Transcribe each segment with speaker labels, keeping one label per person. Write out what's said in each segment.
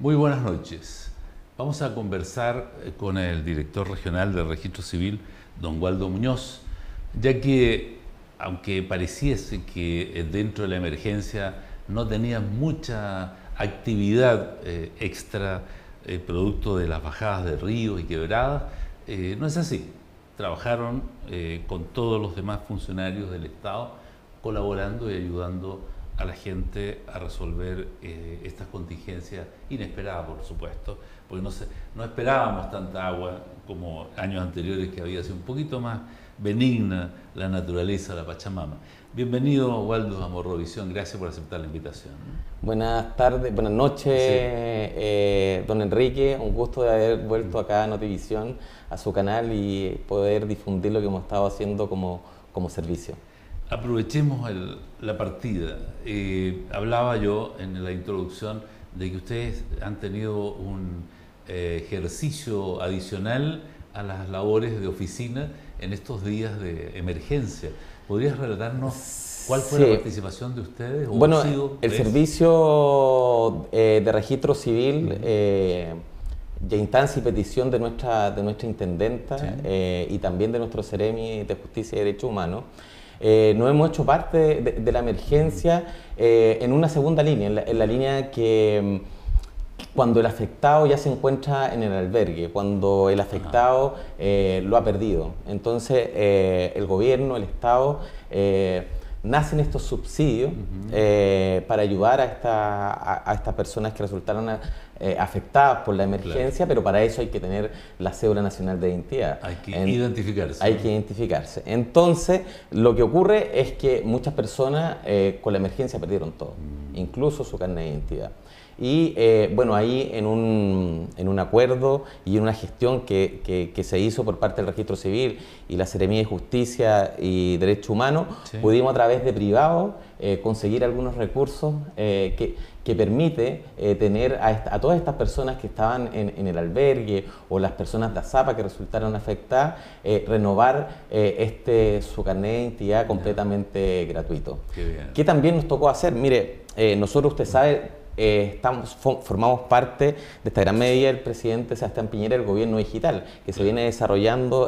Speaker 1: Muy buenas noches. Vamos a conversar con el director regional del Registro Civil, don Waldo Muñoz, ya que, aunque pareciese que dentro de la emergencia no tenía mucha actividad extra producto de las bajadas de ríos y quebradas, no es así. Trabajaron con todos los demás funcionarios del Estado, colaborando y ayudando a la gente a resolver estas contingencias inesperadas, por supuesto, porque no esperábamos tanta agua como años anteriores, que había sido un poquito más benigna la naturaleza, la Pachamama. Bienvenido, Waldo, a Morrovisión, gracias por aceptar la invitación.
Speaker 2: Buenas tardes, buenas noches, sí. Don Enrique, un gusto de haber vuelto acá a Notivisión, a su canal, y poder difundir lo que hemos estado haciendo como servicio.
Speaker 1: Aprovechemos la partida. Hablaba yo en la introducción de que ustedes han tenido un ejercicio adicional a las labores de oficina en estos días de emergencia. ¿Podrías relatarnos cuál fue la participación de ustedes?
Speaker 2: Bueno, el servicio de registro civil, de instancia y petición de nuestra intendenta, sí, y también de nuestro Seremi de Justicia y Derechos Humanos, nos hemos hecho parte de la emergencia en una segunda línea, en la línea que cuando el afectado ya se encuentra en el albergue, cuando el afectado lo ha perdido. Entonces el gobierno, el Estado, nacen estos subsidios para ayudar a estas personas que resultaron afectadas por la emergencia, claro, pero para eso hay que tener la cédula nacional de identidad.
Speaker 1: Hay que identificarse.
Speaker 2: Hay que identificarse. Entonces, lo que ocurre es que muchas personas con la emergencia perdieron todo, incluso su carnet de identidad. Y bueno, ahí en un acuerdo y en una gestión que se hizo por parte del Registro Civil y la Seremía de Justicia y Derechos Humanos, sí, pudimos a través de privados conseguir algunos recursos que permite tener a todas estas personas que estaban en el albergue o las personas de ASAPA que resultaron afectadas, renovar su carnet de identidad completamente gratuito.
Speaker 1: Qué bien.
Speaker 2: ¿Qué también nos tocó hacer? Mire, nosotros, usted sabe, formamos parte de esta gran medida del presidente Sebastián Piñera, el gobierno digital, que se viene desarrollando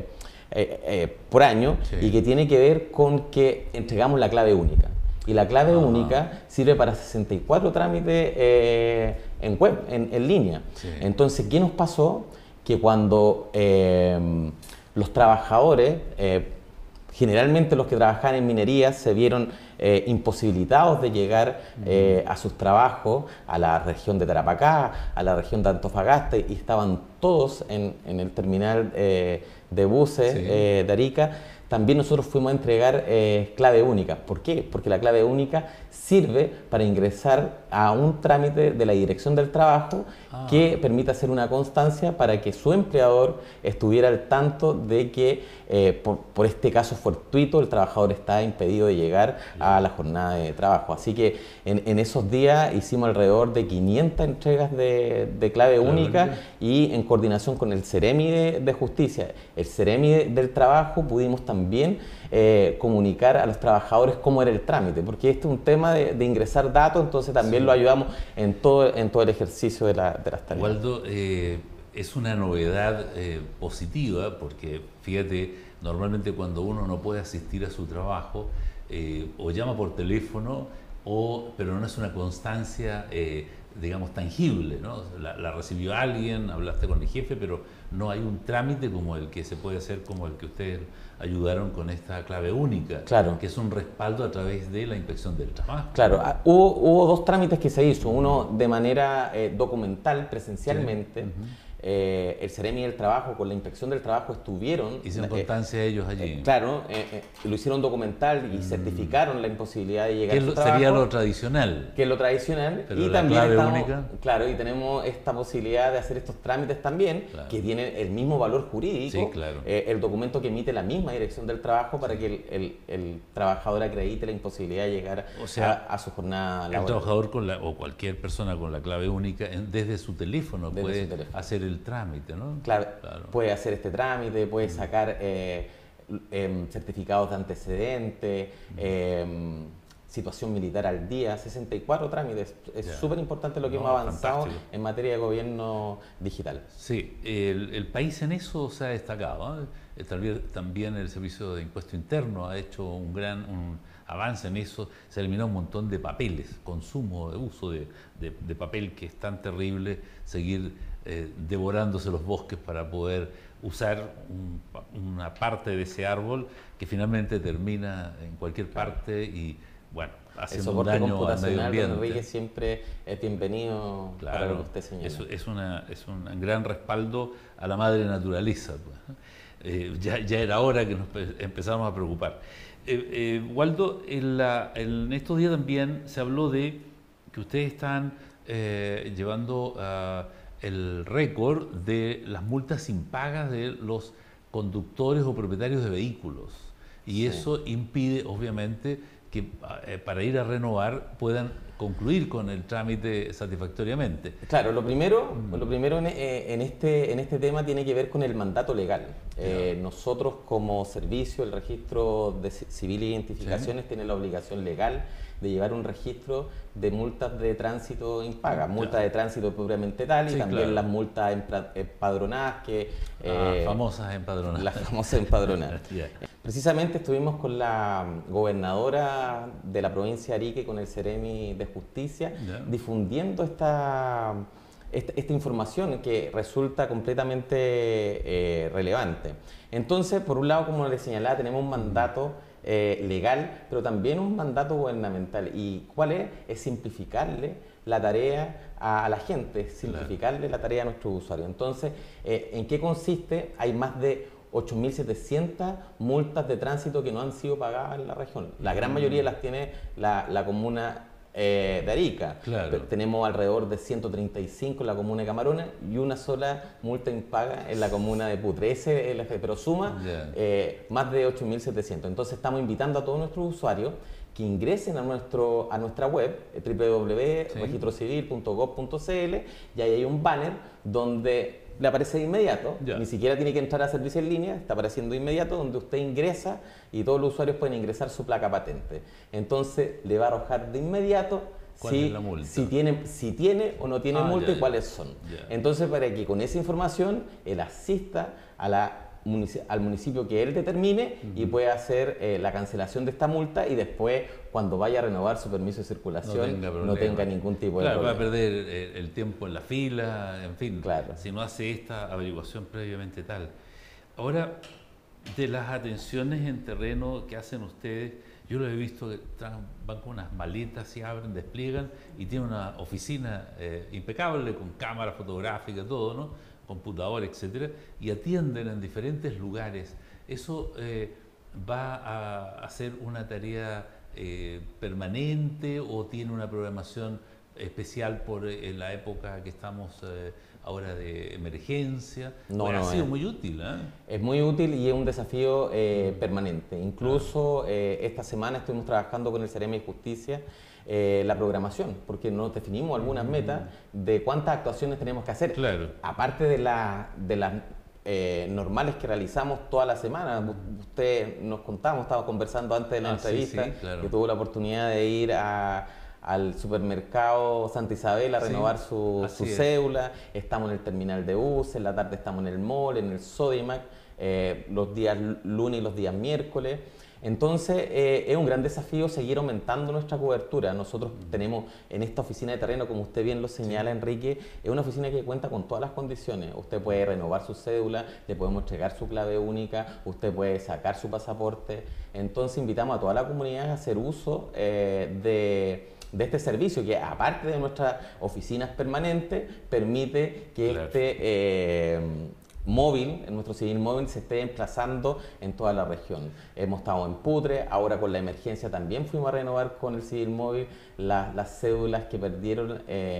Speaker 2: por año, sí, y que tiene que ver con que entregamos la clave única. Y la clave única sirve para 64 trámites en web, en línea. Sí. Entonces, ¿qué nos pasó? Que cuando los trabajadores, generalmente los que trabajaban en minería, se vieron imposibilitados de llegar a sus trabajos, a la región de Tarapacá, a la región de Antofagasta, y estaban todos en el terminal de buses, sí, de Arica. También nosotros fuimos a entregar clave única. ¿Por qué? Porque la clave única sirve para ingresar a un trámite de la Dirección del Trabajo que permite hacer una constancia para que su empleador estuviera al tanto de que por este caso fortuito el trabajador está impedido de llegar a la jornada de trabajo. Así que en esos días hicimos alrededor de 500 entregas de clave única, y en coordinación con el Seremi de Justicia, el Seremi del Trabajo, pudimos también comunicar a los trabajadores cómo era el trámite, porque este es un tema de ingresar datos, entonces también, sí, lo ayudamos en todo el ejercicio de las tareas.
Speaker 1: Waldo, es una novedad positiva, porque fíjate, normalmente cuando uno no puede asistir a su trabajo, o llama por teléfono, pero no es una constancia digamos, tangible, ¿no? La recibió alguien, hablaste con el jefe, pero no hay un trámite como el que se puede hacer, como el que ustedes ayudaron con esta clave única,
Speaker 2: claro,
Speaker 1: que es un respaldo a través de la Inspección del Trabajo.
Speaker 2: Claro, hubo dos trámites que se hizo, uno de manera documental, presencialmente. Sí. El Seremi del Trabajo con la Inspección del Trabajo estuvieron...
Speaker 1: Hicieron constancia ellos allí.
Speaker 2: Claro, lo hicieron documental y certificaron la imposibilidad de llegar a su trabajo.
Speaker 1: Sería lo tradicional.
Speaker 2: Que es lo tradicional.
Speaker 1: Pero
Speaker 2: y
Speaker 1: la
Speaker 2: también
Speaker 1: clave única.
Speaker 2: Claro, y tenemos esta posibilidad de hacer estos trámites también, claro, que tienen el mismo valor jurídico.
Speaker 1: Sí, claro.
Speaker 2: El documento que emite la misma Dirección del Trabajo para que el trabajador acredite la imposibilidad de llegar, o sea, a su jornada laboral.
Speaker 1: El trabajador o cualquier persona con la clave única, desde su teléfono puede hacer el trámite, ¿no?
Speaker 2: Claro, puede hacer este trámite, puede sacar certificados de antecedentes, situación militar al día, 64 trámites. Es
Speaker 1: Ya.
Speaker 2: súper importante lo que
Speaker 1: No,
Speaker 2: hemos avanzado
Speaker 1: fantástico.
Speaker 2: en materia de gobierno digital.
Speaker 1: Sí, el país en eso se ha destacado, ¿eh? También el Servicio de Impuesto Interno ha hecho un avance en eso. Se eliminó un montón de papeles, consumo, de uso de papel, que es tan terrible seguir devorándose los bosques para poder usar una parte de ese árbol que finalmente termina en cualquier parte y, bueno,
Speaker 2: El
Speaker 1: haciendo un
Speaker 2: soporte
Speaker 1: daño al medio
Speaker 2: computacional, don
Speaker 1: ambiente.
Speaker 2: Enrique, siempre es bienvenido para lo que usted señala.
Speaker 1: Es un gran respaldo a la madre naturaleza, pues. Ya era hora que nos empezáramos a preocupar. Waldo, en estos días también se habló de que ustedes están llevando el récord de las multas impagas de los conductores o propietarios de vehículos. Y
Speaker 2: Sí.
Speaker 1: eso impide, obviamente, que para ir a renovar puedan concluir con el trámite satisfactoriamente.
Speaker 2: Claro, lo primero en este tema tiene que ver con el mandato legal. Nosotros como servicio, el registro de civil e identificaciones tiene la obligación legal de llevar un registro de multas de tránsito impagas, multas de tránsito propiamente tal, y
Speaker 1: Sí,
Speaker 2: también
Speaker 1: claro.
Speaker 2: las multas empadronadas
Speaker 1: Famosas empadronadas.
Speaker 2: las famosas empadronadas.
Speaker 1: Ya.
Speaker 2: Precisamente estuvimos con la gobernadora de la provincia de Arique, con el Ceremi de Justicia,
Speaker 1: Ya.
Speaker 2: difundiendo esta información que resulta completamente relevante. Entonces, por un lado, como les señalaba, tenemos un mandato legal, pero también un mandato gubernamental. ¿Y cuál es? Es simplificarle la tarea a la gente, simplificarle la tarea a nuestros usuarios. Entonces, ¿en qué consiste? Hay más de 8.700 multas de tránsito que no han sido pagadas en la región. La gran mayoría las tiene la comuna de Arica.
Speaker 1: Claro.
Speaker 2: Pero tenemos alrededor de 135 en la comuna de Camarones y una sola multa impaga en la comuna de Putre. Ese es el efecto, pero suma más de 8.700. Entonces estamos invitando a todos nuestros usuarios que ingresen a nuestra web www.registrocivil.gov.cl, y ahí hay un banner donde le aparece de inmediato, ni siquiera tiene que entrar a servicio en línea, está apareciendo de inmediato, donde usted ingresa y todos los usuarios pueden ingresar su placa patente. Entonces le va a arrojar de inmediato
Speaker 1: ¿Cuál es la multa?
Speaker 2: si tiene o no tiene multa y cuáles son. Entonces, para que con esa información él asista al municipio que él determine y pueda hacer la cancelación de esta multa, y después, cuando vaya a renovar su permiso de circulación, no tenga ningún tipo de problema.
Speaker 1: Va a perder el tiempo en la fila, en fin,
Speaker 2: Claro.
Speaker 1: si no hace esta averiguación previamente tal. Ahora, de las atenciones en terreno que hacen ustedes, yo lo he visto que van con unas maletas, se abren, despliegan y tienen una oficina impecable con cámara fotográfica, todo, ¿no? Computador, etcétera, y atienden en diferentes lugares. ¿Eso va a ser una tarea permanente o tiene una programación especial por la época que estamos ahora de emergencia? Ha sido muy útil, ¿eh?
Speaker 2: Es muy útil y es un desafío permanente. Incluso esta semana estuvimos trabajando con el Ceremi de Justicia la programación, porque nos definimos algunas metas de cuántas actuaciones tenemos que hacer.
Speaker 1: Claro.
Speaker 2: Aparte de las normales que realizamos toda la semana. Usted nos contaba, estaba conversando antes de la entrevista,
Speaker 1: claro,
Speaker 2: que tuvo la oportunidad de ir al supermercado Santa Isabel a renovar su cédula. Estamos en el terminal de buses, en la tarde estamos en el mall, en el Sodimac, los días lunes y los días miércoles. Entonces es un gran desafío seguir aumentando nuestra cobertura. Nosotros tenemos en esta oficina de terreno, como usted bien lo señala, Enrique, es una oficina que cuenta con todas las condiciones. Usted puede renovar su cédula, le podemos entregar su clave única, usted puede sacar su pasaporte. Entonces invitamos a toda la comunidad a hacer uso de este servicio, que aparte de nuestras oficinas permanentes, permite que móvil, en nuestro civil móvil, se esté emplazando en toda la región. Hemos estado en Putre, ahora con la emergencia también fuimos a renovar con el civil móvil las cédulas que perdieron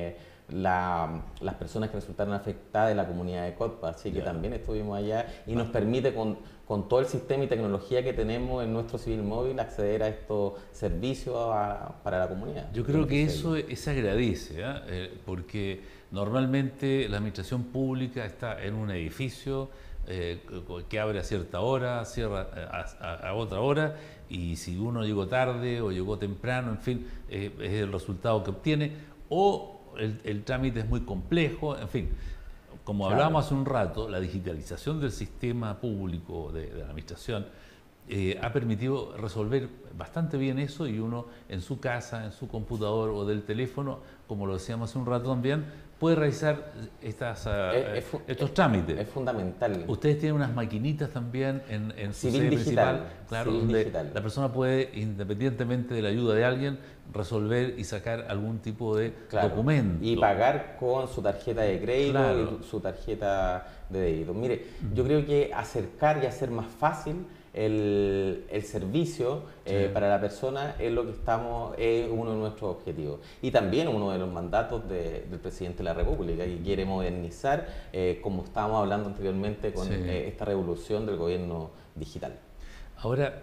Speaker 2: las personas que resultaron afectadas de la comunidad de Cotpa, así que también estuvimos allá y nos permite con todo el sistema y tecnología que tenemos en nuestro civil móvil acceder a estos servicios para la comunidad.
Speaker 1: Yo creo que eso se agradece, porque normalmente la administración pública está en un edificio que abre a cierta hora, cierra a otra hora, y si uno llegó tarde o llegó temprano, en fin, es el resultado que obtiene, o el trámite es muy complejo, en fin. Como hablábamos hace un rato, la digitalización del sistema público de la administración ha permitido resolver bastante bien eso, y uno en su casa, en su computador o del teléfono, como lo decíamos hace un rato también, puede realizar estos trámites.
Speaker 2: Es fundamental.
Speaker 1: Ustedes tienen unas maquinitas también en su
Speaker 2: Civil
Speaker 1: sede
Speaker 2: digital,
Speaker 1: principal, claro,
Speaker 2: Civil
Speaker 1: donde
Speaker 2: digital.
Speaker 1: la persona puede, independientemente de la ayuda de alguien, resolver y sacar algún tipo de documento.
Speaker 2: Y pagar con su tarjeta de crédito
Speaker 1: Claro.
Speaker 2: y su tarjeta de débito. Mire, yo creo que acercar y hacer más fácil el servicio para la persona es lo que es uno de nuestros objetivos. Y también uno de los mandatos del presidente de la República, que quiere modernizar, como estábamos hablando anteriormente, con esta revolución del gobierno digital.
Speaker 1: Ahora,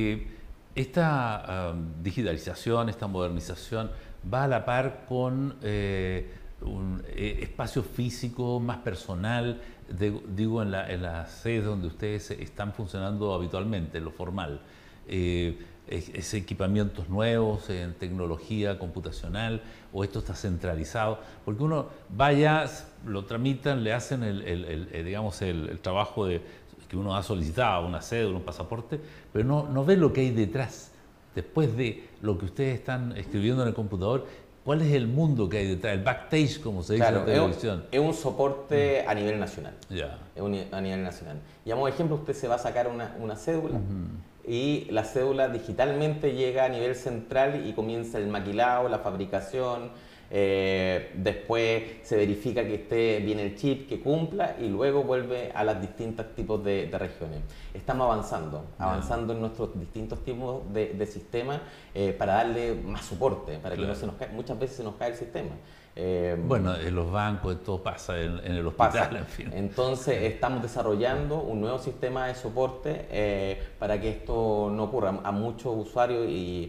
Speaker 1: esta digitalización, esta modernización, va a la par con un espacio físico más personal, digo, en las sedes donde ustedes están funcionando habitualmente, en lo formal. ¿Es equipamientos nuevos en tecnología computacional, o esto está centralizado? Porque uno vaya, lo tramitan, le hacen digamos, el trabajo que uno ha solicitado, una cédula, un pasaporte, pero no ve lo que hay detrás. Después de lo que ustedes están escribiendo en el computador, ¿cuál es el mundo que hay detrás? El backstage, como se dice en la televisión.
Speaker 2: Es un soporte a nivel nacional.
Speaker 1: Ya.
Speaker 2: A nivel nacional. Digamos, ejemplo, usted se va a sacar una cédula y la cédula digitalmente llega a nivel central y comienza el maquilado, la fabricación. Después se verifica que esté bien el chip, que cumpla, y luego vuelve a los distintos tipos de regiones. Estamos avanzando en nuestros distintos tipos de sistemas para darle más soporte, para que no se nos caiga. Muchas veces se nos cae el sistema.
Speaker 1: Bueno, en los bancos todo pasa, en el hospital, en fin.
Speaker 2: Entonces estamos desarrollando un nuevo sistema de soporte para que esto no ocurra. A muchos usuarios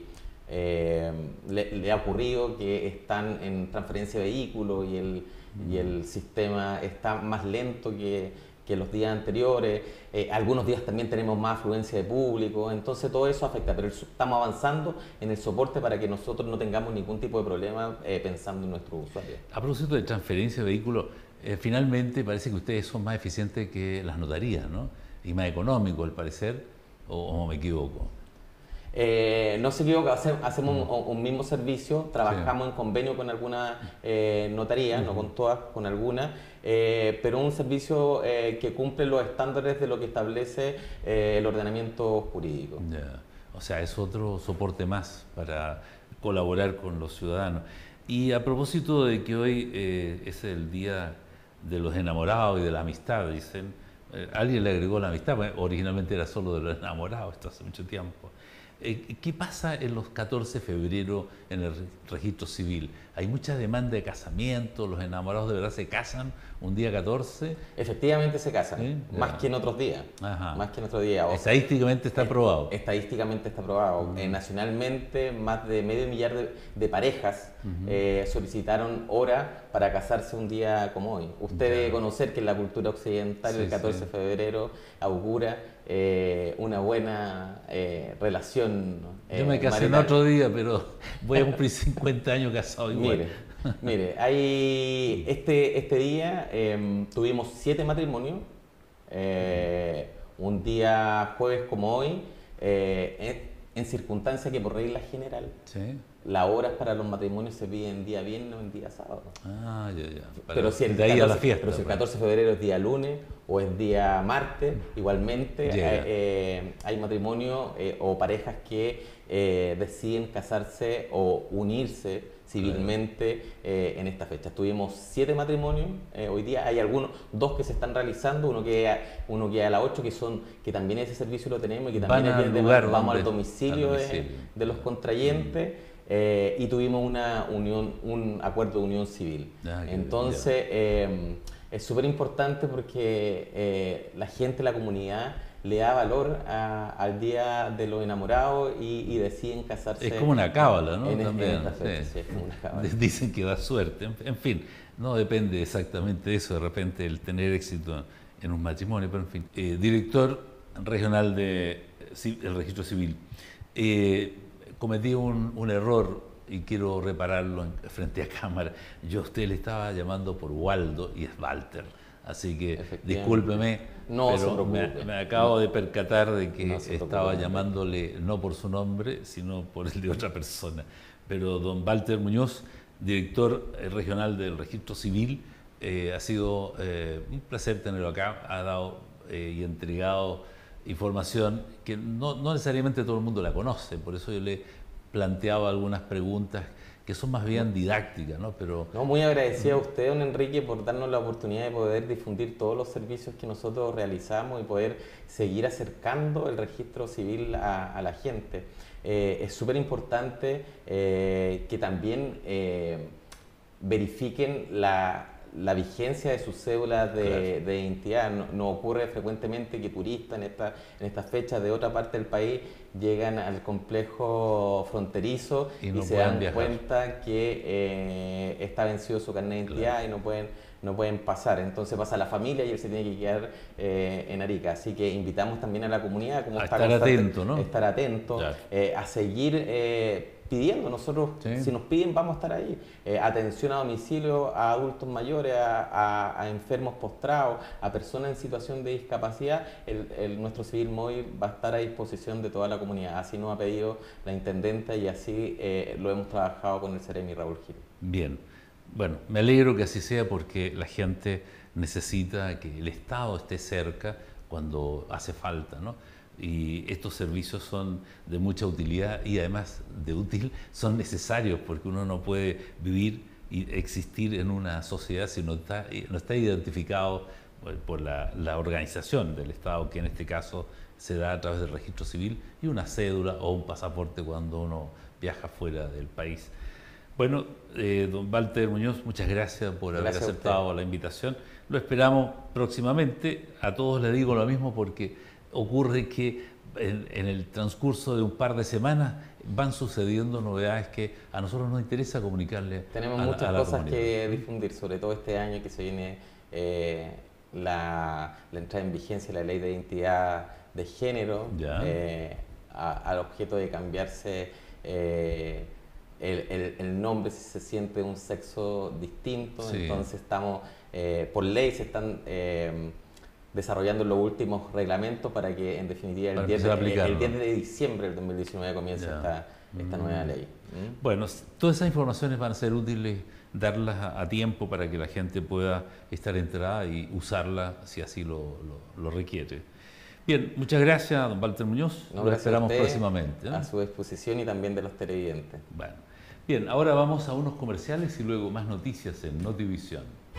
Speaker 2: le ha ocurrido que están en transferencia de vehículos y el sistema está más lento que los días anteriores. Algunos días también tenemos más afluencia de público, entonces todo eso afecta, pero estamos avanzando en el soporte para que nosotros no tengamos ningún tipo de problema pensando en nuestros usuarios.
Speaker 1: A propósito de transferencia de vehículos, finalmente parece que ustedes son más eficientes que las notarías, ¿no? Y más económicos, al parecer, o me equivoco.
Speaker 2: No se equivoca, hacemos un mismo servicio, trabajamos en convenio con algunas notarías, no con todas, con algunas, pero un servicio que cumple los estándares de lo que establece el ordenamiento jurídico.
Speaker 1: Ya. O sea, es otro soporte más para colaborar con los ciudadanos. Y a propósito de que hoy es el Día de los Enamorados y de la Amistad, dicen, alguien le agregó la amistad, originalmente era solo de los enamorados, esto hace mucho tiempo. ¿Qué pasa en los 14 de febrero en el registro civil? ¿Hay mucha demanda de casamiento? ¿Los enamorados de verdad se casan un día 14?
Speaker 2: Efectivamente se casan,
Speaker 1: ¿Sí?
Speaker 2: más que en otros días.
Speaker 1: Ajá.
Speaker 2: Más que en otros días.
Speaker 1: Estadísticamente está aprobado.
Speaker 2: Estadísticamente está aprobado. Nacionalmente, más de medio millar de parejas solicitaron hora para casarse un día como hoy. Usted debe conocer que en la cultura occidental el 14 de febrero augura una buena relación.
Speaker 1: Yo me casé en otro día, pero voy a cumplir 50 años casado igual.
Speaker 2: Mire, hay este día tuvimos 7 matrimonios, un día jueves como hoy, en circunstancia que por regla general las horas para los matrimonios se piden día viernes o en día sábado.
Speaker 1: Ah, ya.
Speaker 2: Pero si el 14 de febrero es día lunes o es día martes, igualmente hay matrimonios o parejas que deciden casarse o unirse civilmente en esta fecha. Tuvimos 7 matrimonios hoy día, hay dos que se están realizando, uno que a las 8, que también ese servicio lo tenemos y que también vamos al domicilio de los contrayentes. Y tuvimos un acuerdo de unión civil. Entonces es súper importante porque la gente, la comunidad le da valor al Día de los Enamorados y deciden casarse.
Speaker 1: Es como una cábala, ¿no?
Speaker 2: También. En esta fecha, sí, es como una cábala.
Speaker 1: Dicen que da suerte. En fin, no depende exactamente de eso, de repente el tener éxito en un matrimonio, pero en fin. Director regional del Registro Civil. Cometí un error y quiero repararlo frente a cámara. Yo a usted le estaba llamando por Waldo y es Walter. Así que discúlpeme, pero me acabo de percatar de que estaba llamándole no por su nombre, sino por el de otra persona. Pero don Walter Muñoz, director regional del Registro Civil, ha sido un placer tenerlo acá. Ha dado y entregado información que no necesariamente todo el mundo la conoce, por eso yo le planteaba algunas preguntas que son más bien didácticas, ¿no? Pero
Speaker 2: muy agradecido a usted, don Enrique, por darnos la oportunidad de poder difundir todos los servicios que nosotros realizamos y poder seguir acercando el registro civil a la gente. Es súper importante que también verifiquen la vigencia de sus cédulas de identidad. No ocurre frecuentemente que turistas en estas fechas de otra parte del país llegan al complejo fronterizo y se dan cuenta que está vencido su carnet de identidad y no pueden pasar. Entonces pasa la familia y él se tiene que quedar en Arica. Así que invitamos también a la comunidad como
Speaker 1: a estar atento, ¿no?
Speaker 2: Estar atento, a seguir pidiendo. Nosotros, si nos piden, vamos a estar ahí. Atención a domicilio a adultos mayores, a enfermos postrados, a personas en situación de discapacidad. Nuestro civil móvil va a estar a disposición de toda la comunidad. Así nos ha pedido la intendenta y así lo hemos trabajado con el Seremi Raúl Gil.
Speaker 1: Bien. Bueno, me alegro que así sea porque la gente necesita que el Estado esté cerca cuando hace falta, ¿no? Y estos servicios son de mucha utilidad y además de útil son necesarios porque uno no puede vivir y existir en una sociedad si no está identificado por la organización del Estado, que en este caso se da a través del registro civil y una cédula o un pasaporte cuando uno viaja fuera del país. Bueno, don Walter Muñoz, muchas gracias por haber aceptado la invitación. Lo esperamos próximamente. A todos les digo lo mismo porque ocurre que en el transcurso de un par de semanas van sucediendo novedades que a nosotros nos interesa comunicarle.
Speaker 2: Tenemos muchas cosas que difundir, sobre todo este año que se viene la entrada en vigencia de la Ley de Identidad de Género, al objeto de cambiarse el nombre si se siente un sexo distinto. Entonces estamos, por ley se están desarrollando los últimos reglamentos para que en definitiva el 10 de diciembre del 2019 comience esta nueva ley.
Speaker 1: Bueno, todas esas informaciones van a ser útiles darlas a tiempo para que la gente pueda estar enterada y usarla si así lo requiere. Bien, muchas gracias, don Walter Muñoz. Lo esperamos próximamente.
Speaker 2: A su disposición y también de los televidentes.
Speaker 1: Bueno, bien, ahora vamos a unos comerciales y luego más noticias en Notivisión.